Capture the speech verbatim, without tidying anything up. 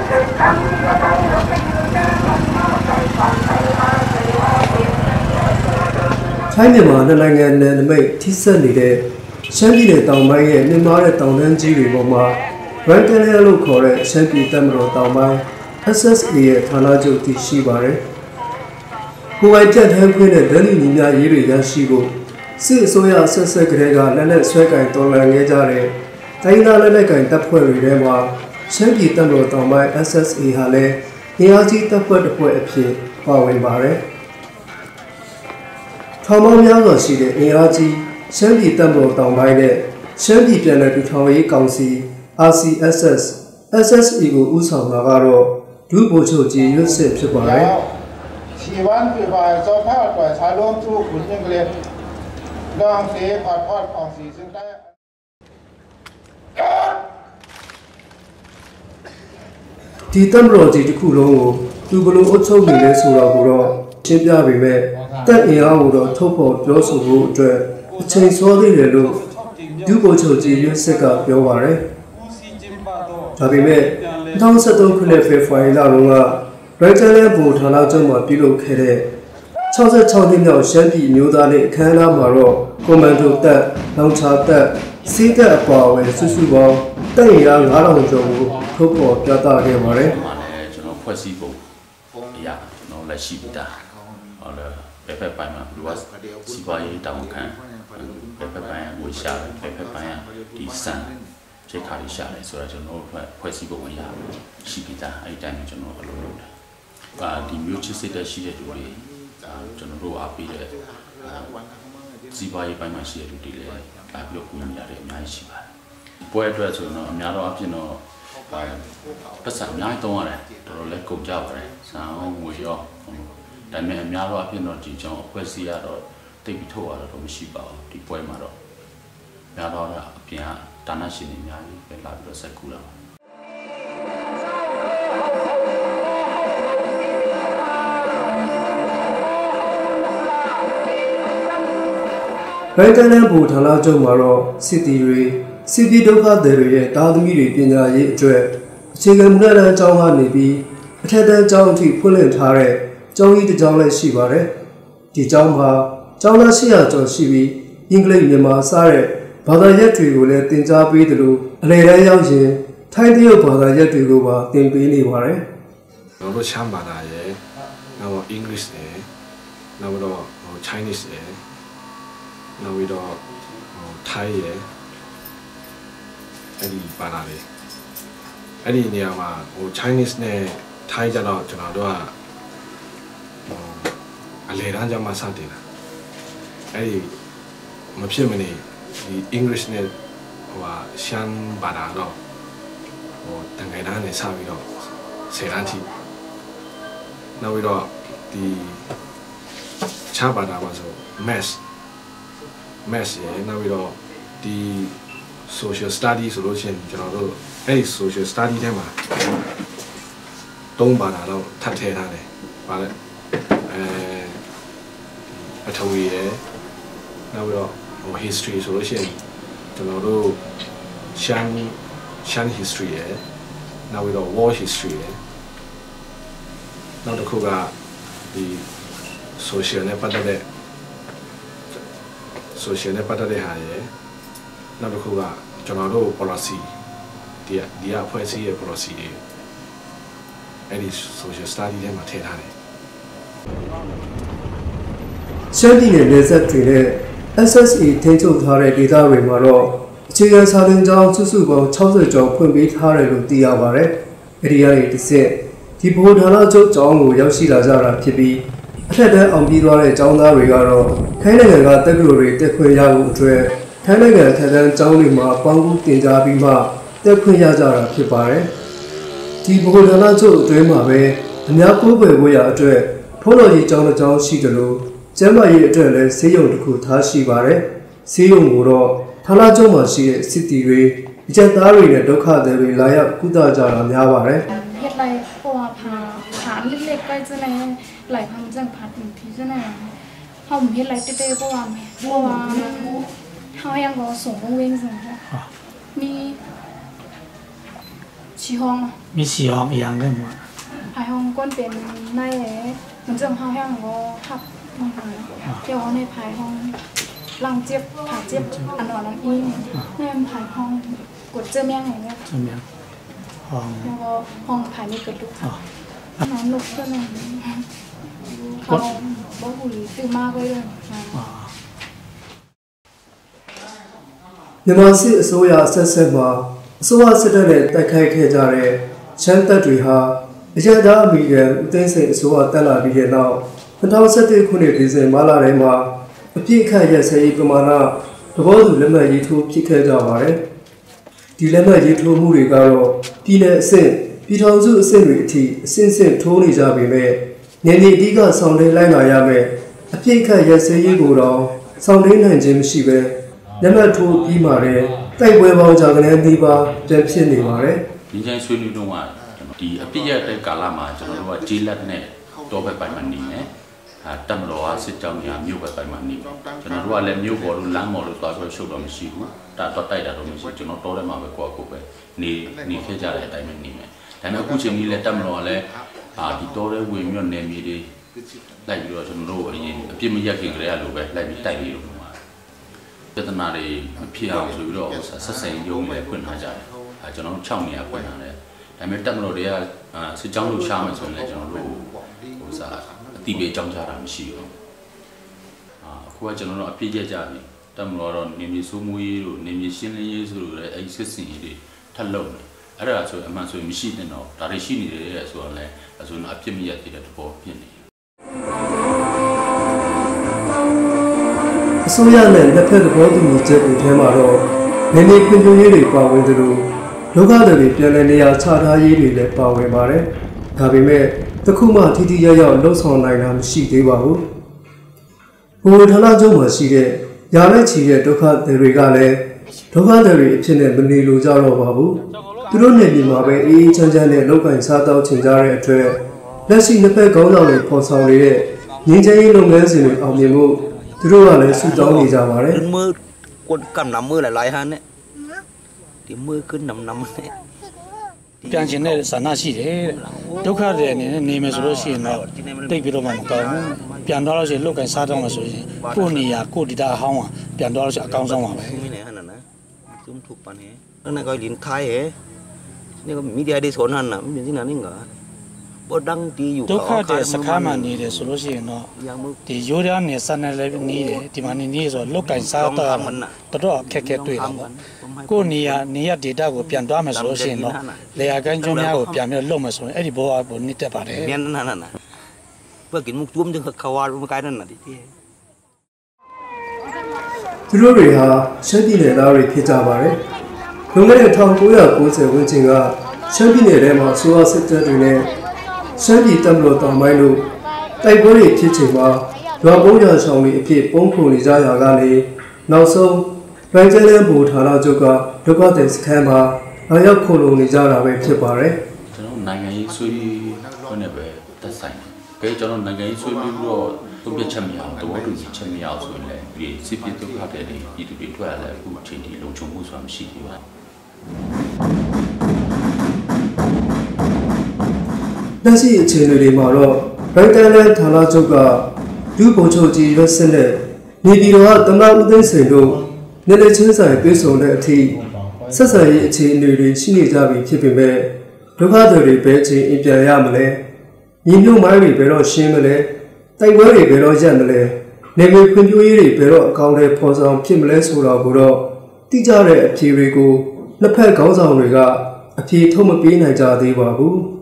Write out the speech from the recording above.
China na langan na may tisan nile Shanပြည်တောင်ပိုင်းရဲ့မြင့်မားတဲ့တောင်တန်းကြီးတွေပေါ်မှာ Rankin လို့ခေါ်တဲ့ရှမ်းပြည်တပ်မတော်တောင်ပိုင်း S S A ရဲ့ဌာနချုပ်တည်ရှိပါတယ်။ကိုယ်ပိုင်ပြတ်ထန်းခွင့်တဲ့ဒဏ်ညီများရေးတွေရရှိဖို့စစ်အစိုးရဆက်ဆက်ကလေးကလက်လက်ဆွဲကင်တော်လှန်ခဲ့ကြတဲ့တိုင်းသားလက်လက်ကင်တပ်ဖွဲ့တွေထဲမှာရှမ်းပြည်တပ်မတော်တောင်ပိုင်း S S A ဟာလည်းနေရာကြီးတပ်ဖွဲ့တစ်ဖွဲ့အဖြစ်ပါဝင်ပါတယ်။ထောင်ပေါင်းများစွာရှိတဲ့အင်အားကြီးရှမ်းပြည်တပ်မတော်တောင်ပိုင်းနဲ့ရှမ်းပြည်ပြည်နယ်ပြည်ထောင်ရေးကောင်စီ R C S S S S A ကိုဦးဆောင်တာကတော့ဒုဗိုလ်ချုပ်ကြီးရွတ်စစ်ဖြစ်ပါတယ်။ชีวันปีบ่ายเจ้าภาพต่อยชายล้มทุกขุนยังเกลียดลองเสพอดพอดของสีซึ่งได้ဒီတပ်မတော်ကြီးတစ်ခုလုံးကိုသူဘလို့အုပ်ချုပ်နေလဲဆိုတော့ကိုတော့ရှင်းပြပေမဲ့တပ်အင်အားကိုတော့ထုတ်ဖော်ပြောဆိုဖို့အတွက်အချိန်စောသေးတယ်လို့ဒုဗိုလ်ချုပ်ကြီးရွတ်စစ်ကပြောပါတယ်။ဒါပေမဲ့၂၀၁၃ခုနှစ်ဖေဖော်ဝါရီလတုန်းကရိုက်တာလန်ဘူဌာနချုပ်မှာပြုလုပ်ခဲ့တဲ့၆၆နှစ်မြောက်ရှမ်းပြည်မျိုးသားနေ့အခမ်းအနားမှာတော့ကွန်မန်ဒိုတပ်၊လောင်ချာတပ်၊စီးတပ်အပါအဝင်စုစုပေါင်းတပ်ရင်းအား၅ထောင်ကျော်ကိုထုတ်ဖော်ပြသခဲ့ပါတယ်။ကျွန်တော်ဖွဲ့စည်းပုံအရာကျွန်တော်လက်ရှိပြီးသားဟောလေဘယ်ဘက်ပိုင်းမှာဘယ်လိုစီပွားရေးတောင်းခံဘယ်ဘက်ပိုင်းဝေရှာဘယ်ဘက်ပိုင်းဒီစံချိန်ခါလေးရှာတယ်ဆိုတော့ကျွန်တော်ဖွဲ့စည်းပုံအရာရှိပြီးသားအဲ့ဒီတိုင်းကျွန်တော်အလုပ်လုပ်တယ်။ဒါဒီမျိုးချစ်စစ်တဲ့ရှိတဲ့လူတွေကျွန်တော်တို့အားပေးတဲ့စီပွားရေးပိုင်းမှာရှိတဲ့လူတွေလည်းလာပြီးတော့ကူညီရတယ်အများကြီးရှိပါတယ်။ပွဲအတွက်ဆိုတော့အများတော့အဖြစ်တော့ပတ်စံအများကြီးတောင်းရတယ်တော်တော်လည်းကုန်ကြပါတယ်။စာအုပ်ငွေရောဒါပေမဲ့အများတော့အဖြစ်တော့ဒီကြောင့်အဖွဲ့အစည်းကတော့တိတ်ပြီးထုတ်ရတော့မရှိပါဘူးဒီပွဲမှာတော့များတော့အပြင်ကဒါနရှင်တွေအများကြီးပဲလာပြီးတော့ဆက်ကူလာပါရိုက်တာလန်ဘူဌာနချုပ်မှာတော့စစ်တီတွေစစ်ပြေးဒုက္ခသည်တွေရဲ့တာသမီတွေပညာရေးအတွက်အခြေခံမူလတန်းအကြောင်းကနေပြီးအထက်တန်းကျောင်းအထိဖွင့်လှစ်ထားတဲ့ကျောင်းကြီးတစ်ကျောင်းလည်းရှိပါတယ်။ဒီကျောင်းမှာကျောင်းသား၈ရာကျော်ရှိပြီးအင်္ဂလိပ်မြန်မာစတဲ့ဘာသာရပ်တွေကိုလည်းသင်ကြားပေးတယ်လို့အလယ်တန်းရောက်ရင်ထိုင်းတရုတ်ဘာသာရပ်တွေကိုပါသင်ပေးနေပါတယ်။ကျွန်တော်ရှမ်းဘာသာရဲ့နောက် English နဲ့နောက်တော့ Chinese နဲ့နောက်ပြီးတော့ထိုင်းရဲ့အဲ့ဒီဘာသာလေးအဲ့ဒီနေရာမှာဟို Chinese နဲ့ထိုင်းကြတော့ကျွန်တော်တို့ကအလေတန်းကျမှစတင်တာအဲ့ဒီမဖြစ်မနေဒီ English နဲ့ဟိုဟာရှမ်းဘာသာတော့ဟိုတန်ခိုင်တန်းနဲ့စပြီးတော့ဆယ်တန်းထိနောက်ပြီးတော့ဒီချာဘာသာပါဆို math math ရယ်နောက်ပြီးတော့ဒီ social study ဆိုလို့ရှိရင်ကျွန်တော်တို့အဲ့ဒီ social study ထဲမှာသုံးဘာသာတော့ထပ်ထည့်ထားတယ်။ဗါလဲအဲအထဝီရယ်နောက်ပြီးတော့ဟို history ဆိုလို့ရှိရင်ကျွန်တော်တို့ရှမ်းရှမ်း history ရယ်နောက်ပြီးတော့ war history ရယ်နောက်တစ်ခုကဒီ social နဲ့ပတ်သက်တဲ့ social နဲ့ပတ်သက်တဲ့ဟာရယ်နောက်တစ်ခုကကျွန်တော်တို့ policy ဒီဒီအဖွဲ့အစည်းရဲ့ policy တွေအဲ့ဒီ social study ထဲမှာထည့်ထားတယ်ရှမ်းပြည်နယ်နယ်စပ်တွေနဲ့ S S A ထိန်းချုပ်ထားတဲ့ဒေသတွေမှာတော့အခြေခံစာသင်ကျောင်းစုစုပေါင်း၆၀ကျော်ဖွင့်ပေးထားတယ်လို့သိရပါတယ်။အဲဒီအရေးတစ်စစ်ဒီဘိုးဌာနချုပ်ကျောင်းကိုရောက်ရှိလာကြတာဖြစ်ပြီးအထက်တန်းအောင်ပြီးသွားတဲ့ကျောင်းသားတွေကတော့ခိုင်းနိုင်ငံကတက္ကသိုလ်တွေတက်ခွင့်ရဖို့အတွက်ထိုင်းနိုင်ငံထက်တန်းကျောင်းတွေမှာပေါင်းကူးတင်ကြားပြီးမှတက်ခွင့်ရကြတာဖြစ်ပါတယ်။ဒီဘိုးဌာနချုပ်အတွင်းမှာပဲအများကိုယ်ပဲဝေရအတွက်ဖုန်းတော်ကြီးကျောင်းတစ်ကျောင်းရှိတယ်လို့ကျမ်းမာရေးအတွက်လည်းဆေးရုံတစ်ခုထားရှိပါတယ်။ဆေးရုံကိုတော့ဌာနချုပ်မှာရှိတဲ့စစ်တီတွေအကျဉ်းသားတွေနဲ့ဒုက္ခသည်တွေလာရောက်ကုသကြတာများပါတယ်။เฮ็ดไรปัวพาฐานเล็กๆใกล้จะไหนไหลพังจังพัดที่จะไหนเฮาเฮ็ดไรเต้ๆปัวแม่ปัวเฮายังก็ส่งเว้งซั่นค่ะมีชสี่ห้องมีสี่ห้องอีกอย่างกันหมดภายห้องก้นเป็นในมันจะห้องแห้งก็ขับมาหาเดี๋ยวในภายห้องลังเจ็บผ่าเจ็บอันนอนอันอีในภายห้องกดเจอแม่งอย่างเงี้ยเจอแม่งห้องแล้วก็ห้องภายมีกระดูกนอนลุกก็นอนเขาบ่หุยตื่นมากเลยမြန်မာစစ်အစိုးရဆက်ဆက်မှာအစိုးရစစ်တပ်နဲ့တိုက်ခိုက်ခဲ့ကြတဲ့ချမ်းတပ်တွေဟာအကြမ်းသားအမိကန်ဦးသိန်းစိန်အစိုးရတက်လာပြီးတဲ့နောက်၂၀၁၁ခုနှစ်ဒီဇင်ဘာလထဲမှာအပြည့်အခက်ရစရေးပမာဏသဘောတူလက်မှတ်ရေးထိုးဖြစ်ခဲ့ကြပါတယ်။ဒီလက်မှတ်ရေးထိုးမှုတွေကတော့ပြည်내အဆင့်ပြည်ထောင်စုအဆင့်တွေအထိအဆင့်ဆင့်ထိုးနေကြပေမဲ့နေနေအဓိကဆောင်ထိန်လိုက်လာရမယ်အပြည့်အခက်ရစရေးကိုတော့ဆောင်ထိန်နိုင်ခြင်းမရှိပဲလက်မှတ်ထိုးပြီးမှလည်းတိုက်ပွဲပေါင်းကြကနေပြီးပါပြန်ဖြစ်နေပါတယ်။ဒီချိန်ဆွေးနွေးတော့ဒီအပြည့်ရတဲ့ကာလမှာကျွန်တော်တို့ကဂျီလက်နဲ့တော့ပဲပိုင်မှနေတယ်။အဲတမတော်အစစ်ကြောင်းညာမြို့ပဲပိုင်မှနေကျွန်တော်တို့ကလည်းမြို့ပေါ်လို့လမ်းပေါ်လို့သွားပြီးရှုပ်တော့မရှိဘူး။ဒါတော့တိုက်တာတော့မရှိကျွန်တော်တော်ထဲမှာပဲကိုယ့်ကိုယ်ပဲနေနေခဲ့ကြတဲ့အတိုင်းပဲနေမယ်။ဒါပေမဲ့အခုချိန်ကြီးလည်းတမတော်ကလည်းအာဒီတော်တဲ့ဝင်မြို့နယ်မြေတွေလိုက်ပြီးတော့ကျွန်တော်တို့အရင်အပြည့်မရက်ခင်ကလေးအလိုပဲလိုက်ပြီးတိုက်ပြီးတော့ပြဿနာတွေမဖြစ်အောင်ဆိုပြီးတော့ဆက်ဆံရုံးလည်းဖွင့်ထားကြတယ်အဲကျွန်တော်တို့၆နေရာဖွင့်ထားတယ်ဒါပေမဲ့တက်မလို့တွေကစစ်ကြောင်းလို့ရှားမယ်ဆိုရင်လည်းကျွန်တော်တို့ဟိုစားအတိပေးကြောင်းကြတာမရှိဘူးအာအခုကကျွန်တော်တို့အပြည့်ကျကြပြီတက်မလို့တော့နေမြေစိုးမိုးရေးတို့နေမြေရှင်းလင်းရေးဆိုလို့လည်းအဲဒီစစ်စင်ရေးတွေထပ်လုပ်နေအဲ့ဒါဆိုအမှန်ဆိုရင်မရှိတဲ့တော့ဒါတွေရှိနေတယ်ဆိုတော့လည်းအဆိုတော့အပြည့်မရသေးတဲ့သဘောဖြစ်နေအစိုးရနဲ့လက်ဖက်သဘောတူညီချက်တွေထဲမှာတော့နေနေခွင့်ပြုရေးတွေပါဝင်သလိုလောကတွေပြန်လည်နေရာချထားရေးတွေလည်းပါဝင်ပါတယ်။ဒါပေမဲ့တခုမှထိထိရောက်ရောက်လှုပ်ဆောင်နိုင်တာမရှိသေးပါဘူး။ဘိုးဌာနချုပ်မှာရှိတဲ့ရာနဲ့ချီတဲ့ဒုက္ခသည်တွေကလည်းဒုက္ခသည်တွေအဖြစ်နဲ့မနေလိုကြတော့ပါဘူး။သူတို့နေပြည်မှာပဲအေးအေးချမ်းချမ်းနဲ့လောက်ကင်စားတောက်ချင်ကြတဲ့အတွက်လက်ရှိနှစ်ဖက်ခေါင်းဆောင်တွေပေါ်ဆောင်နေတဲ့ငြိမ်းချမ်းရေးလုပ်ငန်းစဉ်တွေအောင်မြင်ဖို့သူတို့ကလည်းစုတောင်းနေကြပါတယ်။มือคนกำนำมือหลายๆฮันเนี่ยဒီมือขึ้นนำนำเนี่ยပြန်ရှင်တဲ့ဆန္ဒရှိတယ်ဒုက္ခတွေအနေနဲ့နေမယ်ဆိုလို့ရှိရင်တော့တိတ်ပြီးတော့မှမကောင်းဘူးပြန်တော့လို့ရှိရင်လုတ်ကန်စားတော့မှဆိုရင်ကိုယ်နေရာကိုယ်ဒီတာအဟောင်းကပြန်တော့လို့ရှိရင်အကောင်းဆုံးပါပဲนี่เนี่ยฮันน่ะนะซุ่มถูกปานนี้แล้วนั่นก็ลิ้นคายเหนี่ก็มีเดียได้สอนฮันน่ะมันเป็นที่นั่นนี่เหรอบ่ดังดีอยู่ဒုက္ခတဲ့စခါမှနေတယ်ဆိုလို့ရှိရင်တော့ဒီရိုးရနဲ့စနဲ့လည်းနေတယ်ဒီမှာနေနေဆိုလုတ်ကန်စားတော့တော်တော်အခက်ခဲတွေ့တာပေါ့ကိုနေရနေရ data ကိုပြန်သွားမယ်ဆိုလို့ရှိရင်တော့လေယာကန်ကျွန်းများကိုပြန်ပြီးလုပ်မယ်ဆိုရင်အဲ့ဒီဘောကပုံနစ်တက်ပါတယ်မြန်นั่นน่ะเพื่อกินมุกจุ่มจึงเขาว่ามันกลายนั่นน่ะดิသူတို့တွေဟာရှမ်းပြည်နယ်သားတွေဖြစ်ကြပါတယ်လွန်ခဲ့တဲ့၁၉၉၀ဝန်းကျင်ကရှမ်းပြည်နယ်ထဲမှာဆိုရစစ်တပ်တွေနဲ့ရှမ်းပြည်တပ်မတော်တောင်ပိုင်းတို့တိုက်ပွဲတွေဖြစ်ချိန်မှာရွာပုံးရဆောင်တွေအဖြစ်ပုံခုနေကြရာကနေနောက်ဆုံးဗန်ကျဲလန်ဘူဌာနချုပ်ကဒုက္ခသည်စခန်းမှာလာရောက်ခိုလုံနေကြတာပဲဖြစ်ပါတယ်ကျွန်တော်နိုင်ငံရေးဆွေးနွေးခွင့်နဲ့ပဲသက်ဆိုင်တယ်။ကဲကျွန်တော်နိုင်ငံရေးဆွေးနွေးပြီးတော့တုံ့ပြန်ချက်မရအောင်တဘောတူချက်မရအောင်ဆိုရင်လည်းဒီစစ်ပြည်ဒုက္ခသည်တွေပြည်သူတွေထွက်လာလည်းအခုချိန်ထိလုံခြုံမှုဆိုတာမရှိသေးပါဘူး။လက်ရှိအခြေအနေတွေမှာတော့ဗန်ကျဲလန်ဌာနချုပ်ကဒုဗိုလ်ချုပ်ကြီးရွက်စစ်နဲ့နေပြည်တော်ကသမ္မတဦးသိန်းစိန်တို့နေလေချင်းဆိုင်ပြေဆုံးတဲ့အထိဆက်ဆံရေးအခြေအနေတွေရှိနေကြပြီဖြစ်ပေမဲ့ဒုက္ခသည်တွေပဲချင်းအပြန်ရမလဲညီမျိုးမိုင်းတွေဘယ်တော့ရှင်းမလဲတိုက်ပွဲတွေဘယ်တော့ရပ်မလဲနေပြည်ဖွံ့ဖြိုးရေးတွေဘယ်တော့အကောင့်တွေဖော်ဆောင်ဖြစ်မလဲဆိုတော့ကိုတော့တိကျတဲ့အဖြေတွေကိုနှစ်ဖက်ခေါင်းဆောင်တွေကအဖြေထုတ်မပေးနိုင်ကြသေးပါဘူး